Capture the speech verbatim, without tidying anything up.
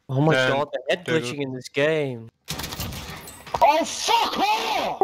Oh my Then- god, the head glitching in this game. Oh, fuck off!